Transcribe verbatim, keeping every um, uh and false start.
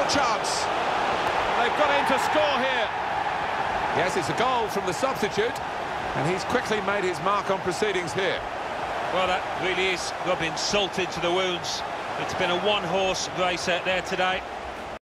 chance. They've got in to score here. Yes, it's a goal from the substitute, and he's quickly made his mark on proceedings here. Well, that really is rubbing salt into the wounds. It's been a one-horse race out there today.